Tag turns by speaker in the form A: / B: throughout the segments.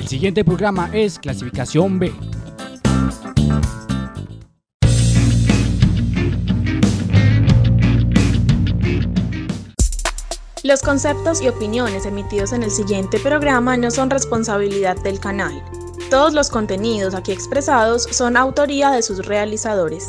A: El siguiente programa es Clasificación B.
B: Los conceptos y opiniones emitidos en el siguiente programa no son responsabilidad del canal. Todos los contenidos aquí expresados son autoría de sus realizadores.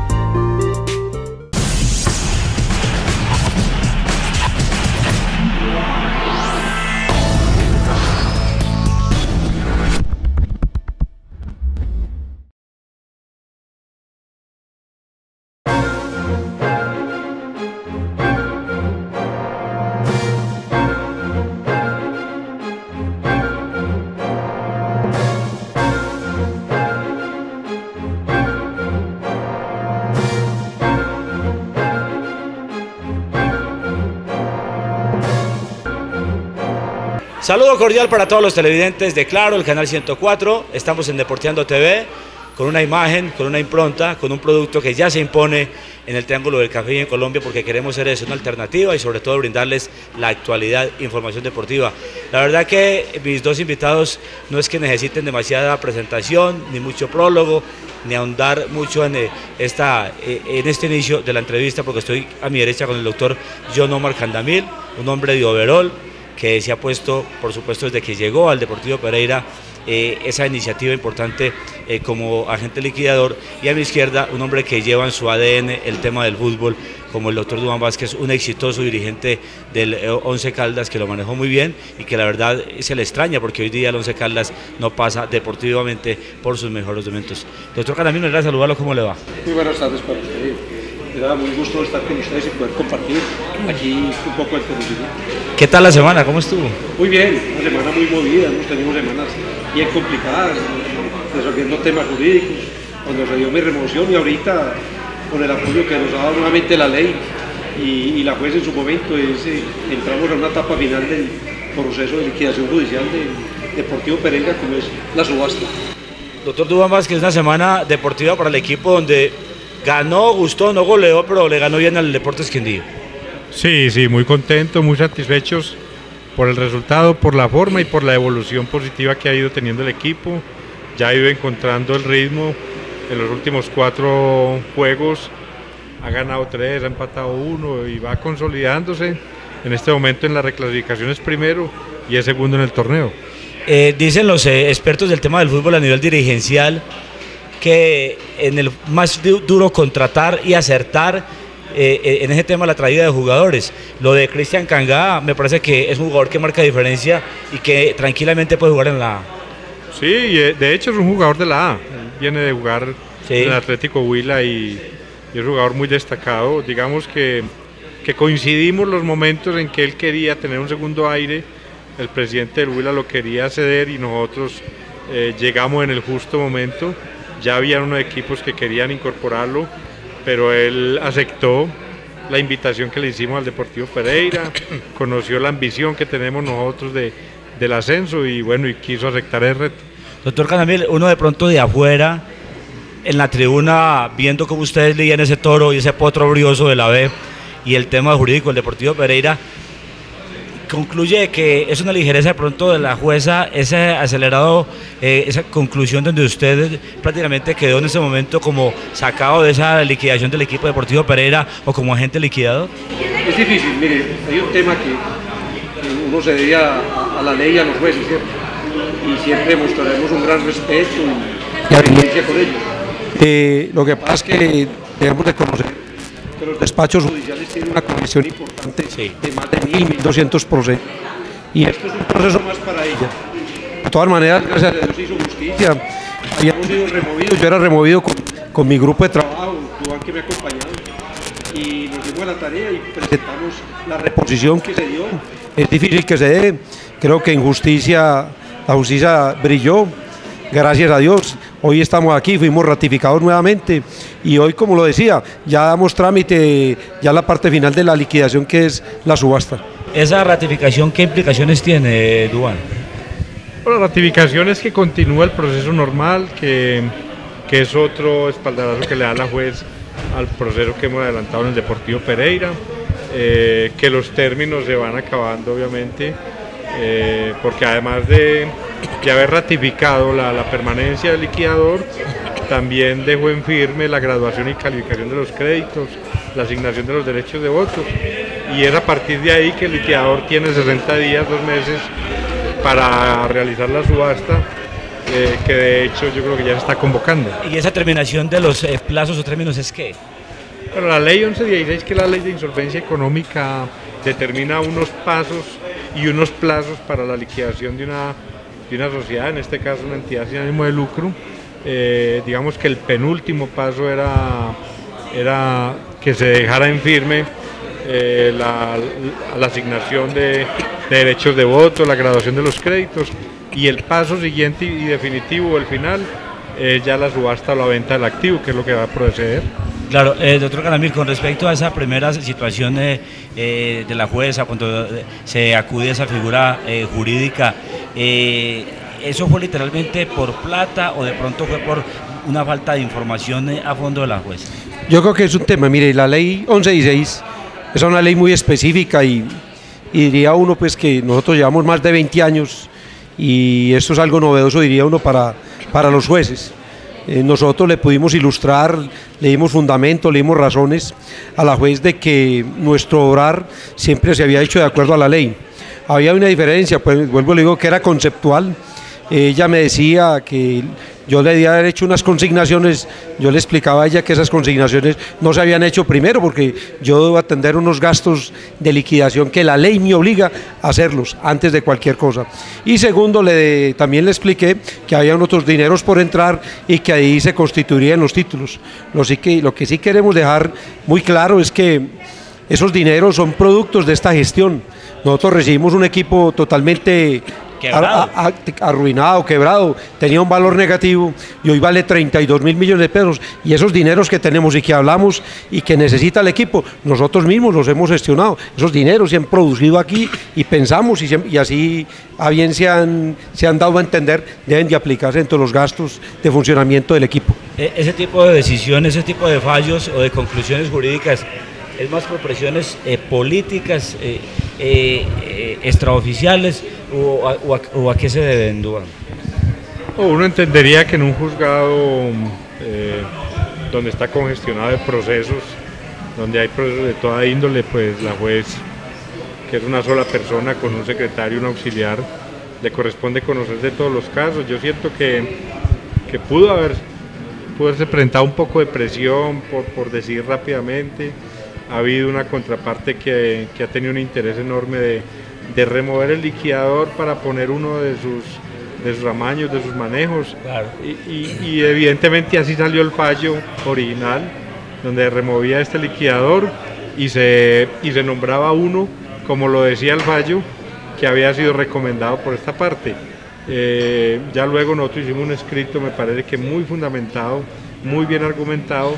C: Saludo cordial para todos los televidentes de Claro, el canal 104. Estamos en Deporteando TV con una imagen, con una impronta, con un producto que ya se impone en el Triángulo del Café y en Colombia, porque queremos ser eso, una alternativa y sobre todo brindarles la actualidad, información deportiva. La verdad que mis dos invitados no es que necesiten demasiada presentación, ni mucho prólogo, ni ahondar mucho en este inicio de la entrevista, porque estoy a mi derecha con el doctor John Omar Candamil, un hombre de overol, que se ha puesto, por supuesto, desde que llegó al Deportivo Pereira, esa iniciativa importante como agente liquidador, y a mi izquierda un hombre que lleva en su ADN el tema del fútbol, como el doctor Duván Vázquez, un exitoso dirigente del Once Caldas, que lo manejó muy bien y que la verdad se le extraña porque hoy día el Once Caldas no pasa deportivamente por sus mejores momentos. Doctor Candamil, me agrada saludarlo, ¿cómo le va?
D: Muy buenas tardes para usted. Me da muy gusto estar con ustedes y poder compartir aquí un poco el conocimiento.
C: ¿Qué tal la semana? ¿Cómo estuvo?
D: Muy bien, una semana muy movida, hemos tenido semanas bien complicadas, resolviendo temas jurídicos, cuando se dio mi remoción y ahorita con el apoyo que nos ha dado nuevamente la ley y la juez en su momento, entramos a una etapa final del proceso de liquidación judicial de Deportivo Pereira, como es la subasta.
C: Doctor Duván Vázquez, una semana deportiva para el equipo donde ganó, gustó, no goleó, pero le ganó bien al Deportes Quindío.
E: Sí, muy contentos, muy satisfechos por el resultado, por la forma y por la evolución positiva que ha ido teniendo el equipo. Ya ha ido encontrando el ritmo en los últimos 4 juegos, ha ganado 3, ha empatado 1 y va consolidándose. En este momento en las reclasificaciones primero y es segundo en el torneo.
C: Dicen los expertos del tema del fútbol a nivel dirigencial que en el más duro contratar y acertar en ese tema la traída de jugadores. Lo de Cristian Cangá me parece que es un jugador que marca diferencia y que tranquilamente puede jugar en la A.
E: Sí, de hecho es un jugador de la A, viene de jugar en el Atlético Huila y es un jugador muy destacado. Digamos que coincidimos los momentos en que él quería tener un segundo aire, el presidente del Huila lo quería ceder y nosotros llegamos en el justo momento. Ya habían unos equipos que querían incorporarlo, pero él aceptó la invitación que le hicimos al Deportivo Pereira, conoció la ambición que tenemos nosotros del ascenso y bueno, y quiso aceptar el reto.
C: Doctor Candamil, uno de pronto de afuera, en la tribuna, viendo cómo ustedes leían ese toro y ese potro brioso de la B y el tema jurídico del Deportivo Pereira, concluye que es una ligereza de pronto de la jueza, ese acelerado, esa conclusión donde usted prácticamente quedó en ese momento como sacado de esa liquidación del equipo Deportivo Pereira o como agente liquidado.
D: Es difícil, mire, hay un tema que uno se debe a la ley y a los jueces, ¿cierto? Y siempre mostraremos un gran respeto y audiencia con ellos. Lo que pasa es que debemos de conocer que los despachos judiciales tienen una comisión importante de más de 1.200%, y esto es un proceso más para ella. De todas maneras, gracias a Dios se hizo justicia, habíamos sido removidos, yo era removido con mi grupo de trabajo, Duván, que me ha acompañado, y nos dimos a la tarea y presentamos la reposición que se dio. Es difícil que se dé, creo que en justicia, la justicia brilló, gracias a Dios. Hoy estamos aquí, fuimos ratificados nuevamente y hoy, como lo decía, ya damos trámite, ya la parte final de la liquidación, que es la subasta.
C: ¿Esa ratificación qué implicaciones tiene, Duván?
E: Bueno, la ratificación es que continúa el proceso normal, que es otro espaldarazo que le da la juez al proceso que hemos adelantado en el Deportivo Pereira, que los términos se van acabando obviamente, porque además de de haber ratificado la permanencia del liquidador, también dejó en firme la graduación y calificación de los créditos, la asignación de los derechos de votos, y es a partir de ahí que el liquidador tiene 60 días, 2 meses, para realizar la subasta, que de hecho yo creo que ya se está convocando.
C: ¿Y esa terminación de los plazos o términos es qué?
E: Bueno, la ley 1116, que es la ley de insolvencia económica, determina unos pasos y unos plazos para la liquidación de una sociedad, en este caso una entidad sin ánimo de lucro. Digamos que el penúltimo paso era que se dejara en firme la asignación de derechos de voto, la graduación de los créditos, y el paso siguiente y definitivo, el final, ya la subasta o la venta del activo, que es lo que va a proceder.
C: Claro, doctor Caramil, con respecto a esa primera situación de la jueza, cuando se acude a esa figura jurídica, ¿eso fue literalmente por plata o de pronto fue por una falta de información a fondo de la jueza?
D: Yo creo que es un tema, mire, la ley 1116 es una ley muy específica y diría uno pues que nosotros llevamos más de 20 años y esto es algo novedoso, diría uno, para los jueces. Nosotros le pudimos ilustrar, le dimos fundamento, le dimos razones a la juez de que nuestro obrar siempre se había hecho de acuerdo a la ley. Había una diferencia, pues vuelvo y le digo que era conceptual. Ella me decía que yo le debía haber hecho unas consignaciones, yo le explicaba a ella que esas consignaciones no se habían hecho, primero porque yo debo atender unos gastos de liquidación que la ley me obliga a hacerlos antes de cualquier cosa, y segundo también le expliqué que había otros dineros por entrar y que ahí se constituirían los títulos. Lo que sí queremos dejar muy claro es que esos dineros son productos de esta gestión. Nosotros recibimos un equipo totalmente arruinado, quebrado, tenía un valor negativo y hoy vale 32.000 millones de pesos, y esos dineros que tenemos y que hablamos y que necesita el equipo, nosotros mismos los hemos gestionado. Esos dineros se han producido aquí y pensamos y así a bien se han dado a entender, deben de aplicarse en todos los gastos de funcionamiento del equipo.
C: Ese tipo de decisiones, ese tipo de fallos o de conclusiones jurídicas, ¿es más por presiones políticas, extraoficiales o a qué se deben, Duván?
E: Uno entendería que en un juzgado donde está congestionado de procesos, donde hay procesos de toda índole, pues la juez, que es una sola persona con un secretario y un auxiliar, le corresponde conocer de todos los casos. Yo siento que pudo haberse presentado un poco de presión por decidir rápidamente. Ha habido una contraparte que ha tenido un interés enorme de remover el liquidador para poner uno de sus amaños, de sus manejos. Claro. Y evidentemente así salió el fallo original, donde removía este liquidador y se nombraba uno, como lo decía el fallo, que había sido recomendado por esta parte. Ya luego nosotros hicimos un escrito, me parece que muy fundamentado, muy bien argumentado,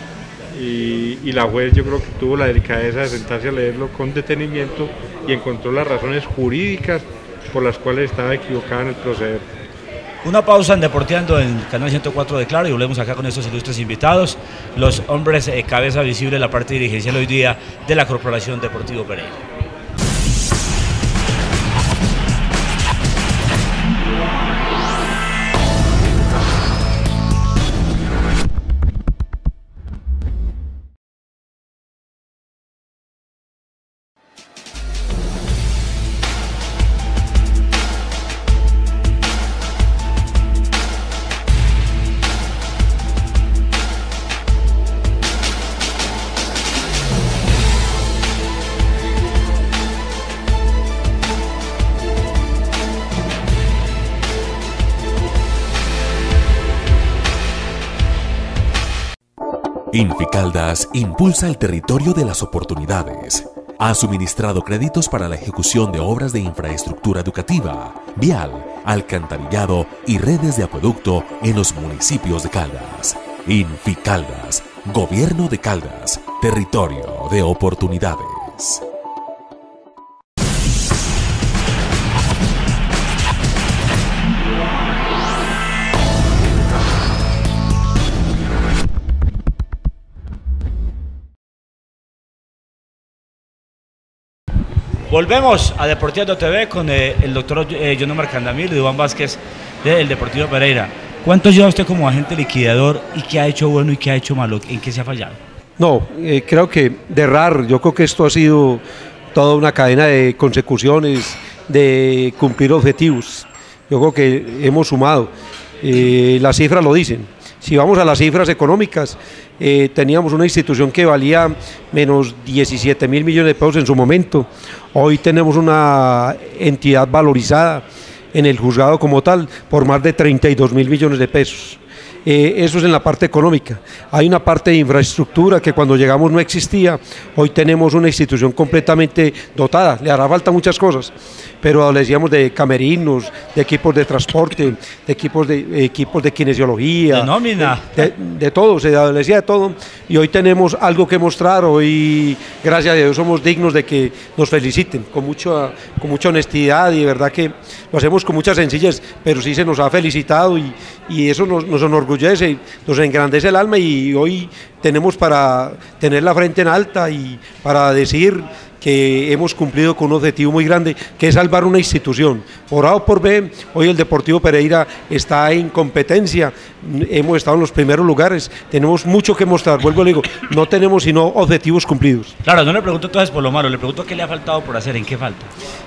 E: y la juez yo creo que tuvo la delicadeza de sentarse a leerlo con detenimiento y encontró las razones jurídicas por las cuales estaba equivocada en el proceder.
C: Una pausa en Deporteando en Canal 104 de Claro y volvemos acá con estos ilustres invitados, los hombres cabeza visible en la parte dirigencial hoy día de la Corporación Deportivo Pereira.
F: Inficaldas impulsa el territorio de las oportunidades. Ha suministrado créditos para la ejecución de obras de infraestructura educativa, vial, alcantarillado y redes de acueducto en los municipios de Caldas. Inficaldas, Gobierno de Caldas, territorio de oportunidades.
C: Volvemos a Deportivo TV con el doctor John Omar Candamil y Iván Vázquez del Deportivo Pereira. ¿Cuánto lleva usted como agente liquidador y qué ha hecho bueno y qué ha hecho malo? ¿En qué se ha fallado?
D: No, creo que de errar, yo creo que esto ha sido toda una cadena de consecuciones, de cumplir objetivos. Yo creo que hemos sumado, las cifras lo dicen. Si vamos a las cifras económicas, teníamos una institución que valía menos 17.000 millones de pesos en su momento. Hoy tenemos una entidad valorizada en el juzgado como tal por más de 32.000 millones de pesos. Eso es en la parte económica. Hay una parte de infraestructura que cuando llegamos no existía. Hoy tenemos una institución completamente dotada. Le hará falta muchas cosas, pero le decíamos de camerinos, de equipos de transporte, de equipos de kinesiología,
C: de nómina,
D: de todo, se decía de todo. Y hoy tenemos algo que mostrar. Hoy, gracias a Dios, somos dignos de que nos feliciten con mucha honestidad, y de verdad que lo hacemos con mucha sencillez, pero sí se nos ha felicitado y eso nos enorgullece, nos engrandece el alma, y hoy tenemos para tener la frente en alta y para decir que hemos cumplido con un objetivo muy grande, que es salvar una institución. Por A o por B, hoy el Deportivo Pereira está en competencia, hemos estado en los primeros lugares, tenemos mucho que mostrar. Vuelvo y digo, no tenemos sino objetivos cumplidos.
C: Claro, no le pregunto entonces por lo malo, le pregunto qué le ha faltado por hacer, en qué falta.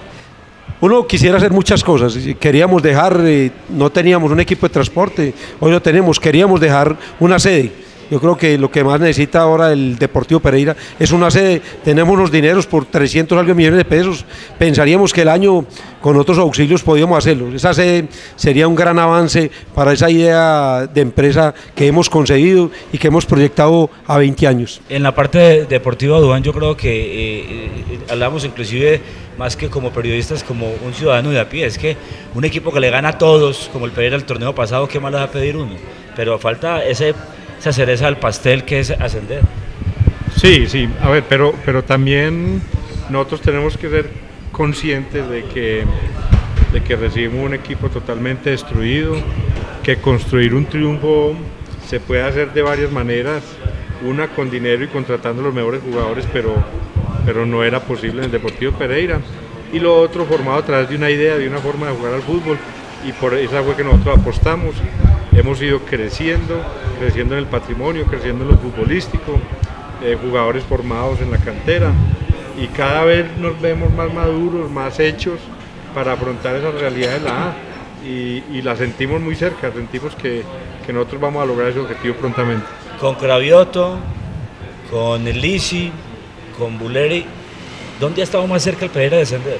D: Uno quisiera hacer muchas cosas, queríamos dejar, no teníamos un equipo de transporte, hoy lo tenemos, queríamos dejar una sede. Yo creo que lo que más necesita ahora el Deportivo Pereira es una sede. Tenemos unos dineros por 300 algo millones de pesos, pensaríamos que el año con otros auxilios podíamos hacerlo. Esa sede sería un gran avance para esa idea de empresa que hemos conseguido y que hemos proyectado a 20 años.
C: En la parte deportiva, Duván, yo creo que hablamos inclusive más que como periodistas, como un ciudadano de a pie. Es que un equipo que le gana a todos, como el Pereira el torneo pasado, ¿qué más le va a pedir uno? Pero falta esa cereza del pastel, que es ascender.
E: Sí, a ver, pero también nosotros tenemos que ser conscientes de que recibimos un equipo totalmente destruido, que construir un triunfo se puede hacer de varias maneras, una con dinero y contratando los mejores jugadores, pero no era posible en el Deportivo Pereira, y lo otro formado a través de una idea, de una forma de jugar al fútbol, y por esa fue que nosotros apostamos. Hemos ido creciendo en el patrimonio, creciendo en lo futbolístico, jugadores formados en la cantera, y cada vez nos vemos más maduros, más hechos para afrontar esa realidad de la A, y la sentimos muy cerca, sentimos que nosotros vamos a lograr ese objetivo prontamente.
C: Con Cravioto, con el Lisi, con Bulleri, ¿dónde ha estado más cerca el Pereira de descender?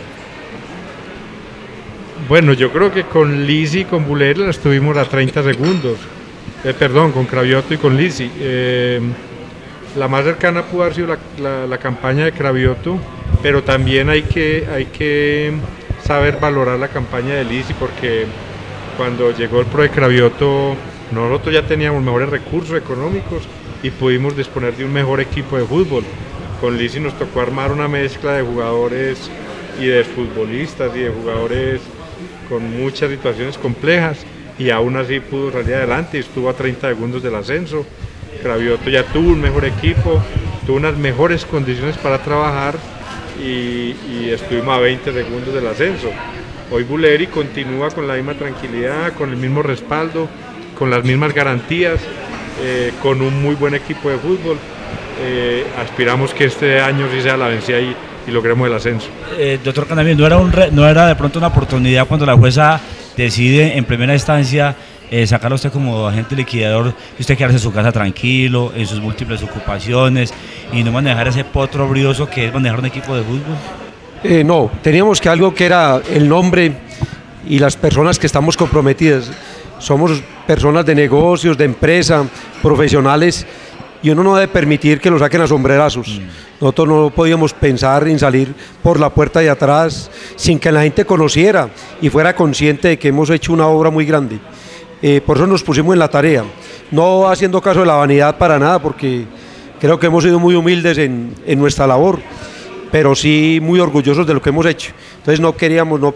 E: Bueno, yo creo que con Lisi y con Bulleri la estuvimos a 30 segundos. Con Cravioto y con Lisi. La más cercana pudo haber sido la campaña de Cravioto, pero también hay que saber valorar la campaña de Lisi, porque cuando llegó el pro de Cravioto nosotros ya teníamos mejores recursos económicos y pudimos disponer de un mejor equipo de fútbol. Con Lisi nos tocó armar una mezcla de jugadores y de futbolistas y de jugadores con muchas situaciones complejas, y aún así pudo salir adelante y estuvo a 30 segundos del ascenso. Cravioto ya tuvo un mejor equipo, tuvo unas mejores condiciones para trabajar y estuvimos a 20 segundos del ascenso. Hoy Bulleri continúa con la misma tranquilidad, con el mismo respaldo, con las mismas garantías, con un muy buen equipo de fútbol. Aspiramos que este año sí sea la vencida y logremos el ascenso.
C: Doctor Candamil, ¿no era de pronto una oportunidad cuando la jueza decide en primera instancia sacarlo a usted como agente liquidador, y usted quedarse en su casa tranquilo, en sus múltiples ocupaciones, y no manejar ese potro brioso que es manejar un equipo de fútbol?
D: No, teníamos que algo que era el nombre y las personas que estamos comprometidas. Somos personas de negocios, de empresa, profesionales, y uno no debe permitir que lo saquen a sombrerazos. Nosotros no podíamos pensar en salir por la puerta de atrás sin que la gente conociera y fuera consciente de que hemos hecho una obra muy grande. Por eso nos pusimos en la tarea, no haciendo caso de la vanidad para nada, porque creo que hemos sido muy humildes en nuestra labor, pero sí muy orgullosos de lo que hemos hecho. Entonces no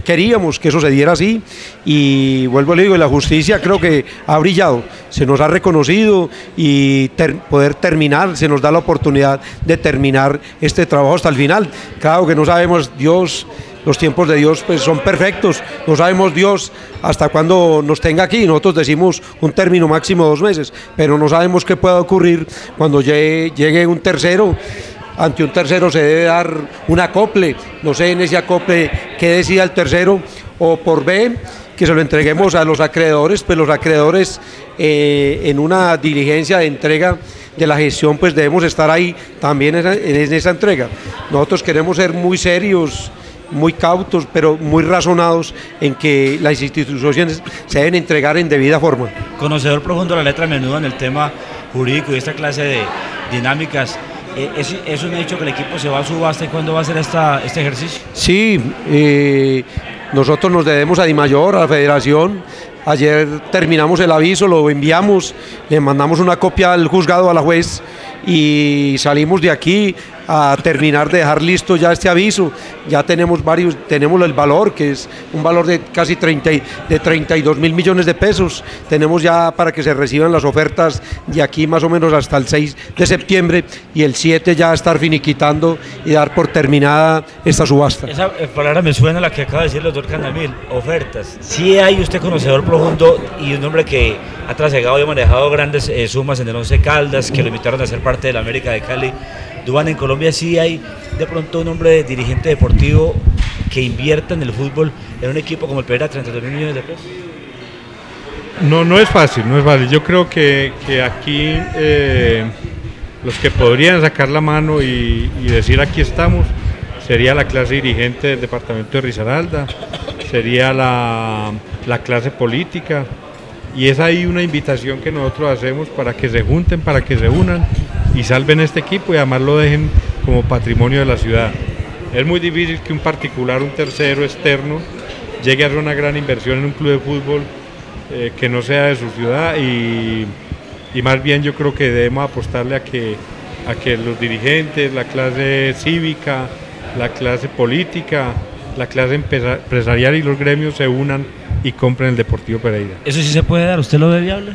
D: queríamos que eso se diera así, y vuelvo le digo, la justicia creo que ha brillado, se nos ha reconocido y poder terminar, se nos da la oportunidad de terminar este trabajo hasta el final. Claro que no sabemos, Dios, los tiempos de Dios pues son perfectos, no sabemos Dios hasta cuándo nos tenga aquí, nosotros decimos un término máximo 2 meses, pero no sabemos qué pueda ocurrir cuando llegue un tercero. Ante un tercero se debe dar un acople, no sé en ese acople qué decida el tercero, o por B, que se lo entreguemos a los acreedores, pues los acreedores en una diligencia de entrega de la gestión pues debemos estar ahí también en esa entrega. Nosotros queremos ser muy serios, muy cautos, pero muy razonados en que las instituciones se deben entregar en debida forma.
C: Conocedor profundo de la letra menuda en el tema jurídico y esta clase de dinámicas, ¿es un hecho que el equipo se va a subasta y cuándo va a hacer este ejercicio?
D: Sí, nosotros nos debemos a Dimayor, a la Federación. Ayer terminamos el aviso, lo enviamos, le mandamos una copia al juzgado, a la juez, y salimos de aquí a terminar de dejar listo ya este aviso. Ya tenemos tenemos el valor, que es un valor de casi 32 mil millones de pesos. Tenemos ya para que se reciban las ofertas de aquí más o menos hasta el 6 de septiembre y el 7 ya estar finiquitando y dar por terminada esta subasta.
C: Esa palabra me suena a la que acaba de decir el doctor Candamil, ofertas. Sí hay usted conocedor profundo y un hombre que ha trasegado y ha manejado grandes sumas en el Once Caldas, que lo invitaron a ser parte de la América de Cali. Duván, en Colombia sí hay de pronto un hombre dirigente deportivo que invierta en el fútbol en un equipo como el Pereira, 32 mil millones de pesos.
E: No es fácil, no es fácil. Yo creo que aquí los que podrían sacar la mano y decir aquí estamos sería la clase dirigente del departamento de Risaralda, sería la clase política, y es ahí una invitación que nosotros hacemos para que se junten, para que se unan y salven este equipo y además lo dejen como patrimonio de la ciudad. Es muy difícil que un particular, un tercero externo, llegue a hacer una gran inversión en un club de fútbol que no sea de su ciudad, y más bien yo creo que debemos apostarle a que los dirigentes, la clase cívica, la clase política, la clase empresarial y los gremios se unan y compren el Deportivo Pereira.
C: ¿Eso sí se puede dar? ¿Usted lo ve viable?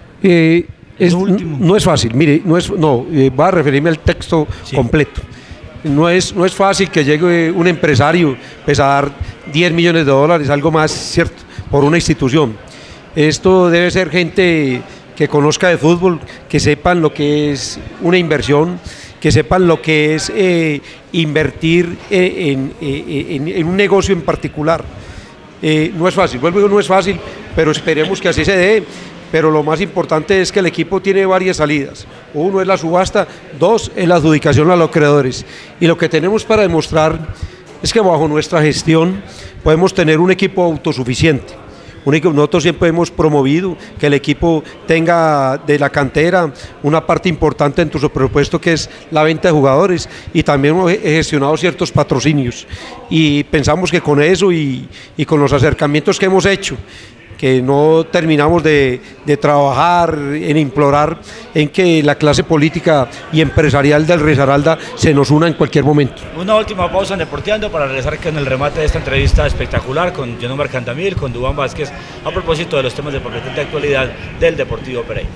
D: No es fácil, mire, voy a referirme al texto completo. No es fácil que llegue un empresario pues, a dar 10 millones de dólares, algo más, ¿cierto?, por una institución. Esto debe ser gente que conozca de fútbol, que sepan lo que es una inversión, que sepan lo que es invertir en un negocio en particular. No es fácil, vuelvo a decir, no es fácil, pero esperemos que así se dé. Pero lo más importante es que el equipo tiene varias salidas. Uno es la subasta, 2 es la adjudicación a los acreedores. Y lo que tenemos para demostrar es que bajo nuestra gestión podemos tener un equipo autosuficiente. Nosotros siempre hemos promovido que el equipo tenga de la cantera una parte importante en su presupuesto, que es la venta de jugadores, y también hemos gestionado ciertos patrocinios. Y pensamos que con eso y con los acercamientos que hemos hecho, que no terminamos de trabajar en implorar en que la clase política y empresarial del Risaralda se nos una en cualquier momento.
C: Una última pausa en Deporteando para regresar con el remate de esta entrevista espectacular con John Omar Candamil, con Duván Vázquez, a propósito de los temas de competente actualidad del Deportivo Pereira.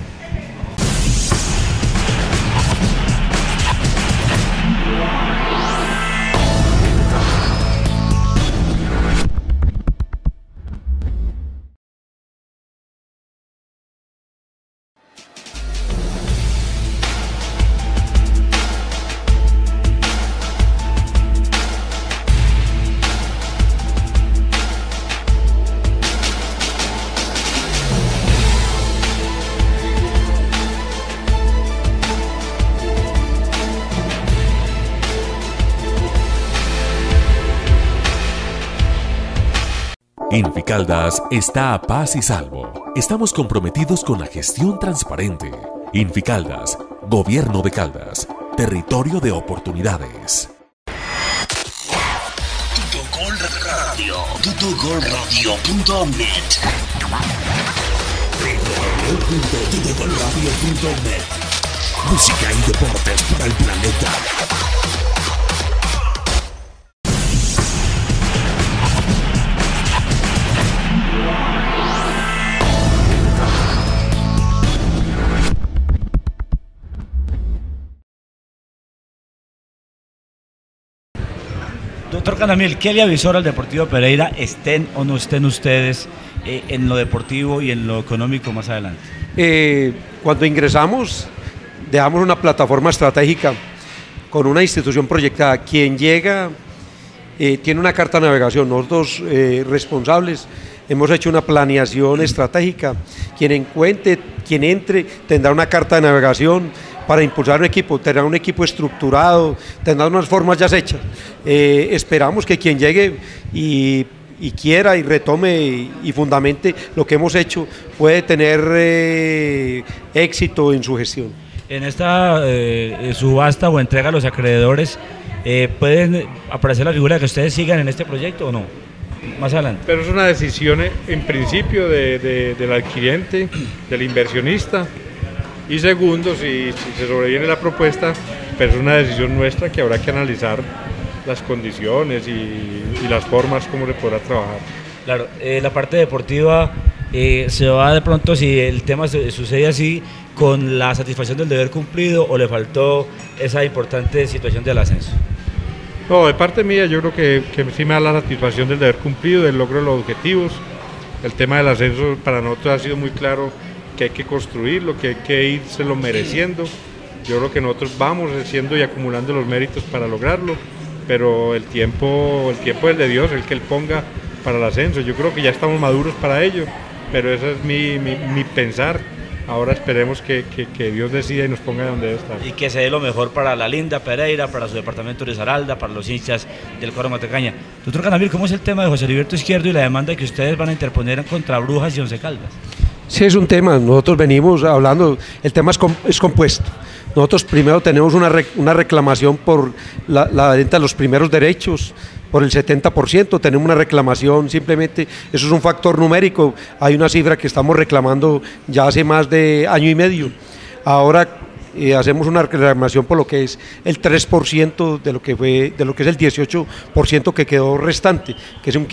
F: Inficaldas está a paz y salvo. Estamos comprometidos con la gestión transparente. Inficaldas, Gobierno de Caldas, territorio de oportunidades.
G: Tutogol Radio, tutogolradio.net. www.tutogolradio.net. Música y deportes para el planeta.
C: Doctor Canamil, ¿qué le avisó al Deportivo Pereira, estén o no estén ustedes en lo deportivo y en lo económico más adelante?
D: Cuando ingresamos, dejamos una plataforma estratégica con una institución proyectada. Quien llega tiene una carta de navegación. Nosotros responsables hemos hecho una planeación estratégica. Quien entre tendrá una carta de navegación para impulsar un equipo, tendrá un equipo estructurado, tendrá unas formas ya hechas. Esperamos que quien llegue y quiera y retome y fundamente lo que hemos hecho puede tener éxito en su gestión. En esta subasta o entrega a los acreedores, ¿pueden aparecer la figura de que ustedes sigan en este proyecto o no? Más adelante.
E: Pero es una decisión en principio del adquiriente, del inversionista, y segundo, si se sobreviene la propuesta, pero es una decisión nuestra que habrá que analizar las condiciones y las formas como se podrá trabajar.
C: Claro, la parte deportiva se va de pronto, si el tema sucede así, con la satisfacción del deber cumplido, o le faltó esa importante situación del ascenso.
E: No, de parte mía yo creo que sí me da la satisfacción del deber cumplido, del logro de los objetivos. El tema del ascenso para nosotros ha sido muy claro que hay que construirlo, que hay que írselo mereciendo. Yo creo que nosotros vamos haciendo y acumulando los méritos para lograrlo, pero el tiempo es el de Dios, el que Él ponga para el ascenso. Yo creo que ya estamos maduros para ello, pero ese es mi pensar. Ahora esperemos que Dios decida y nos ponga donde debe estar.
C: Y que se dé lo mejor para la linda Pereira, para su departamento de Risaralda, para los hinchas del cuadro Matecaña. Doctor Canamil, ¿cómo es el tema de José Heriberto Izquierdo y la demanda que ustedes van a interponer contra Brujas y Once Caldas?
D: Sí, es un tema, nosotros venimos hablando, el tema es compuesto. Nosotros primero tenemos una reclamación por la venta de los primeros derechos, por el 70%, tenemos una reclamación, simplemente eso es un factor numérico, hay una cifra que estamos reclamando ya hace más de año y medio. Ahora hacemos una reclamación por lo que es el 3% de lo que es el 18% que quedó restante, que es un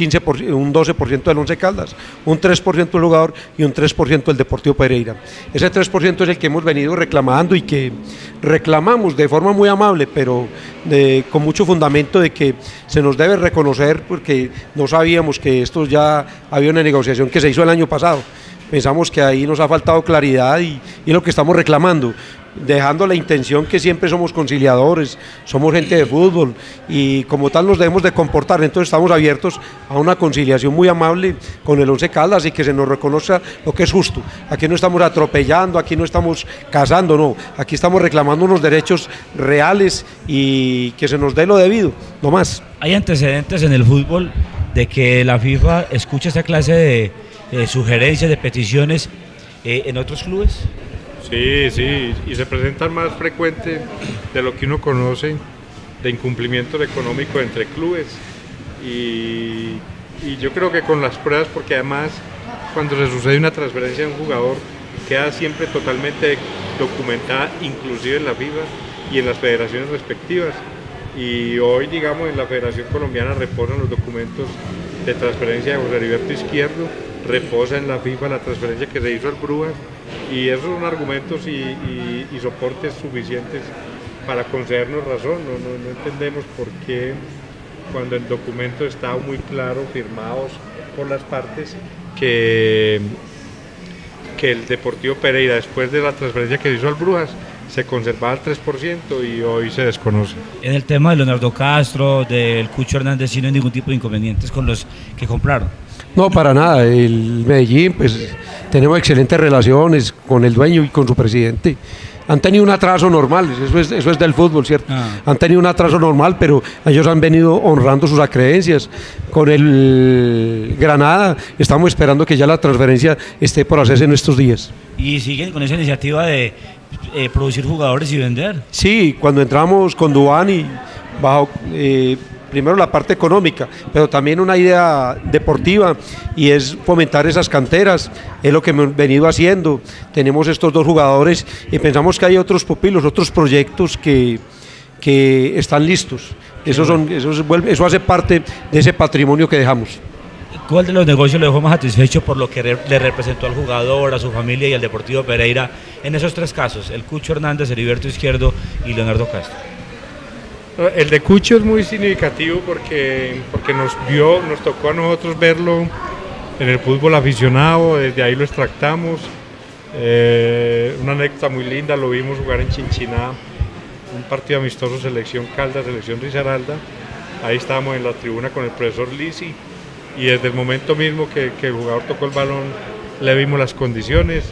D: 12% del Once Caldas, un 3% del jugador y un 3% del Deportivo Pereira. Ese 3% es el que hemos venido reclamando y que reclamamos de forma muy amable, pero con mucho fundamento de que se nos debe reconocer, porque no sabíamos que esto ya había una negociación que se hizo el año pasado. Pensamos que ahí nos ha faltado claridad y lo que estamos reclamando, dejando la intención que siempre somos conciliadores, somos gente de fútbol y como tal nos debemos de comportar, entonces estamos abiertos a una conciliación muy amable con el Once Caldas y que se nos reconozca lo que es justo. Aquí no estamos atropellando, aquí no estamos casando, no, aquí estamos reclamando unos derechos reales y que se nos dé lo debido, no más.
C: ¿Hay antecedentes en el fútbol de que la FIFA escuche esta clase de sugerencias, de peticiones en otros clubes?
E: Sí, y se presentan más frecuente de lo que uno conoce de incumplimientos económicos entre clubes y yo creo que con las pruebas, porque además cuando se sucede una transferencia de un jugador queda siempre totalmente documentada, inclusive en la FIFA y en las federaciones respectivas, y hoy digamos en la Federación Colombiana reposan los documentos de transferencia de José Heriberto Izquierdo, reposa en la FIFA la transferencia que se hizo al Brujas, y esos son argumentos y soportes suficientes para concedernos razón. No entendemos por qué, cuando el documento está muy claro, firmados por las partes, que el Deportivo Pereira, después de la transferencia que se hizo al Brujas, se conservaba el 3% y hoy se desconoce.
C: En el tema de Leonardo Castro, del Cucho Hernández, ¿sí no hay ningún tipo de inconvenientes con los que compraron?
D: No, para nada. El Medellín, pues tenemos excelentes relaciones con el dueño y con su presidente. Han tenido un atraso normal, eso es del fútbol, ¿cierto? Han tenido un atraso normal, pero ellos han venido honrando sus acreencias. Con el Granada estamos esperando que ya la transferencia esté por hacerse en estos días.
C: ¿Y siguen con esa iniciativa de producir jugadores y vender?
D: Sí, cuando entramos con Duván bajo primero la parte económica, pero también una idea deportiva, y es fomentar esas canteras, es lo que hemos venido haciendo. Tenemos estos dos jugadores y pensamos que hay otros pupilos, otros proyectos que están listos. Eso hace parte de ese patrimonio que dejamos.
C: ¿Cuál de los negocios le dejó más satisfecho por lo que le representó al jugador, a su familia y al Deportivo Pereira en esos tres casos, el Cucho Hernández, Heriberto Izquierdo y Leonardo Castro?
E: El de Cucho es muy significativo porque nos tocó a nosotros verlo en el fútbol aficionado, desde ahí lo extractamos. Una anécdota muy linda, lo vimos jugar en Chinchiná, un partido amistoso selección Caldas, selección Risaralda. Ahí estábamos en la tribuna con el profesor Lisi y desde el momento mismo que el jugador tocó el balón le vimos las condiciones.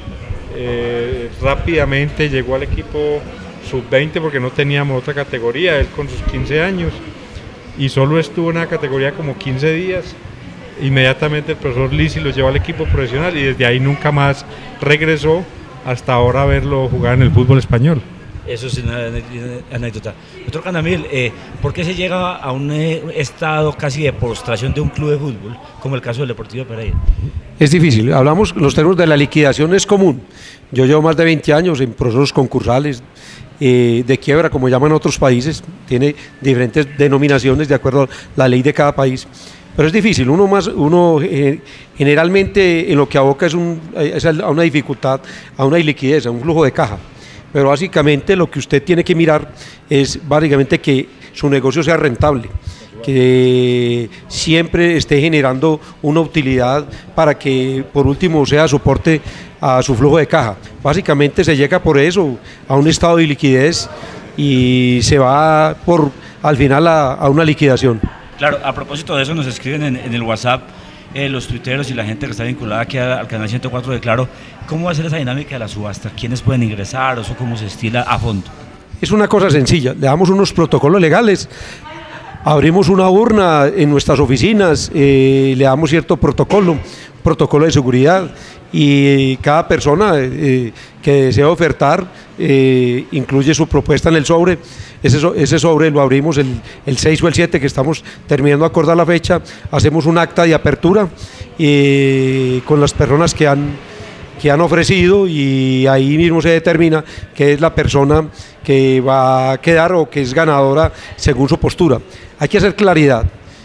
E: Rápidamente llegó al equipo sub-20 porque no teníamos otra categoría, él con sus 15 años y solo estuvo en la categoría como 15 días. Inmediatamente el profesor Lisi lo llevó al equipo profesional y desde ahí nunca más regresó hasta ahora verlo jugar en el fútbol español.
C: Eso es una anécdota. Doctor Candamil, ¿por qué se llega a un estado casi de postración de un club de fútbol, como el caso del Deportivo Pereira?
D: Es difícil, hablamos, los términos de la liquidación es común. Yo llevo más de 20 años en procesos concursales, de quiebra, como llaman otros países, tiene diferentes denominaciones de acuerdo a la ley de cada país. Pero es difícil, uno generalmente en lo que aboca es a una dificultad, a una iliquidez, a un flujo de caja. Pero básicamente lo que usted tiene que mirar es básicamente que su negocio sea rentable, que siempre esté generando una utilidad para que por último sea soporte a su flujo de caja. Básicamente se llega por eso a un estado de liquidez y se va al final a una liquidación.
C: Claro, a propósito de eso nos escriben en el WhatsApp los tuiteros y la gente que está vinculada aquí al canal 104 de Claro. ¿Cómo va a ser esa dinámica de la subasta? ¿Quiénes pueden ingresar? ¿O eso cómo se estila a fondo? Es
D: una cosa sencilla, le damos unos protocolos legales, abrimos una urna en nuestras oficinas, le damos cierto protocolo de seguridad y cada persona que desea ofertar incluye su propuesta en el sobre. Ese sobre lo abrimos el 6 o el 7 que estamos terminando de acordar la fecha, hacemos un acta de apertura con las personas que han ofrecido y ahí mismo se determina qué es la persona que va a quedar o que es ganadora según su postura. Hay que hacer claridad,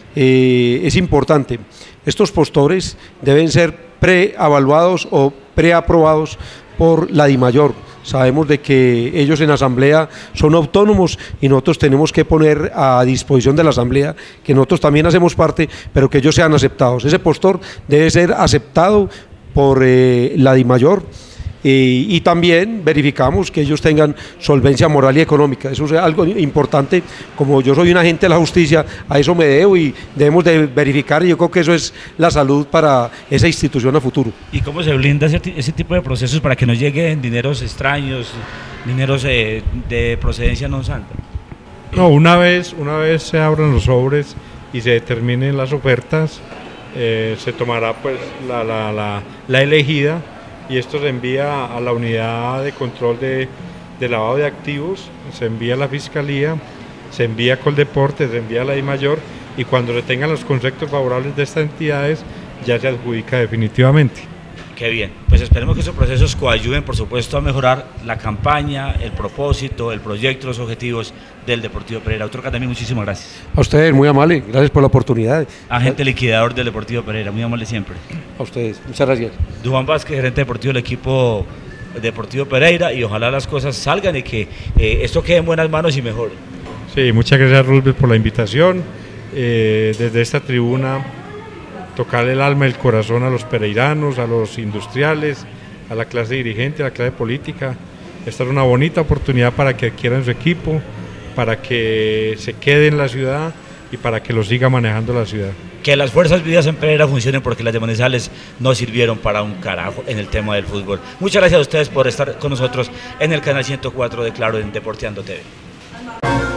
D: es importante, estos postores deben ser preevaluados o preaprobados por la DIMAYOR. Sabemos de que ellos en asamblea son autónomos y nosotros tenemos que poner a disposición de la asamblea que nosotros también hacemos parte, pero que ellos sean aceptados. Ese postor debe ser aceptado por la DIMAYOR y también verificamos que ellos tengan solvencia moral y económica. Eso es algo importante, como yo soy un agente de la justicia, a eso me debo y debemos de verificar y yo creo que eso es la salud para esa institución a futuro.
C: ¿Y cómo se blinda ese tipo de procesos para que no lleguen dineros extraños, dineros de procedencia no santa?
E: No, una vez se abran los sobres y se determinen las ofertas, se tomará pues la elegida y esto se envía a la unidad de control de lavado de activos, se envía a la Fiscalía, se envía a Coldeportes, se envía a la DIMAYOR y cuando se tengan los conceptos favorables de estas entidades ya se adjudica definitivamente.
C: Qué bien, pues esperemos que esos procesos coayuden por supuesto a mejorar la campaña, el propósito, el proyecto, los objetivos del Deportivo Pereira. Doctor Candamil, muchísimas gracias.
D: A ustedes, muy amable, gracias por la oportunidad.
C: Agente liquidador del Deportivo Pereira, muy amable siempre.
D: A ustedes, muchas gracias.
C: Duván Vázquez, gerente deportivo del equipo Deportivo Pereira y ojalá las cosas salgan y que esto quede en buenas manos y mejore.
E: Sí, muchas gracias Rubén por la invitación. Desde esta tribuna tocarle el alma y el corazón a los pereiranos, a los industriales, a la clase dirigente, a la clase política. Esta es una bonita oportunidad para que adquieran su equipo, para que se quede en la ciudad y para que lo siga manejando la ciudad.
C: Que las fuerzas vivas en Pereira funcionen porque las de Manizales no sirvieron para un carajo en el tema del fútbol. Muchas gracias a ustedes por estar con nosotros en el canal 104 de Claro en Deporteando TV.